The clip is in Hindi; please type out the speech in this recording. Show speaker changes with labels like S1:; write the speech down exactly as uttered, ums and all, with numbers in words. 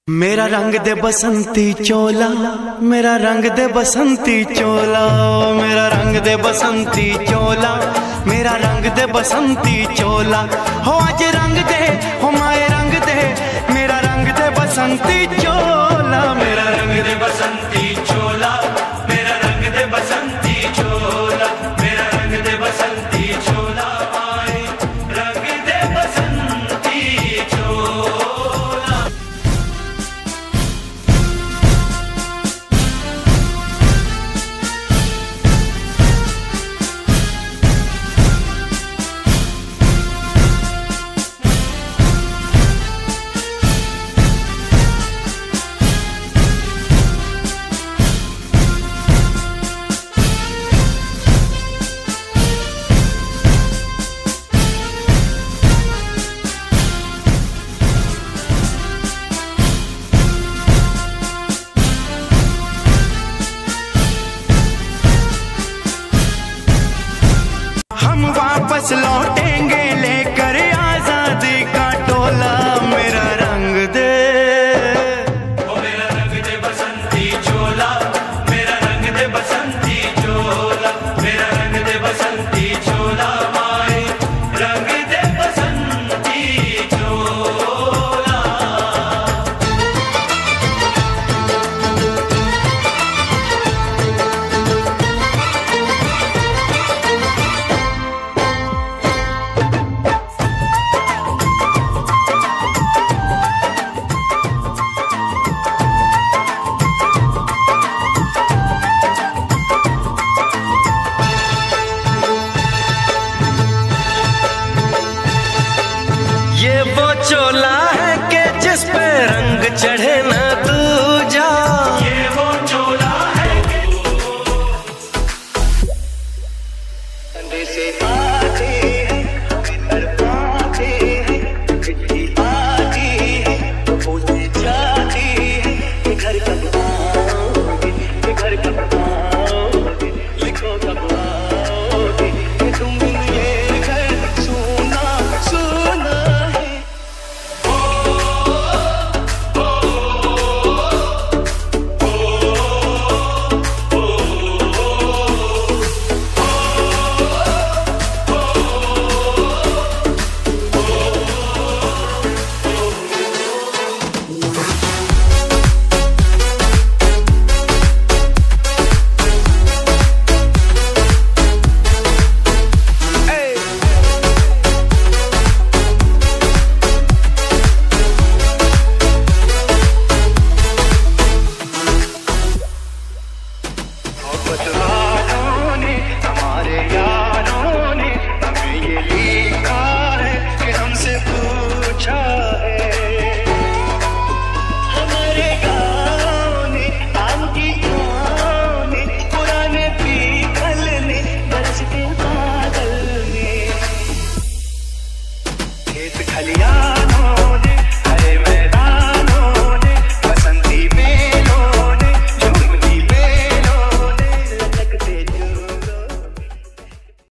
S1: मेरा रंग दे बसंती चोला, मेरा रंग दे बसंती चोला, मेरा रंग दे बसंती चोला, मेरा रंग दे बसंती चोला। हो आज रंग दे, हो माए रंग दे, मेरा रंग दे बसंती चोला, मेरा रंग दे बसंती चोला, मेरा रंग दे बसंती चोला, मेरा रंग दे बसंती चोला, माए रंग दे बसंती चोला। हम वापस लौटेंगे लेकर आजादी का टोला, मेरा रंग दे, ओ मेरा रंग दे बसंती चोला, मेरा रंग दे बसंती चोला, मेरा रंग दे बसंती चोला, माए रंग दे बसंती चोला। ये वो चोला है कि जिस पे रंग चढ़े ना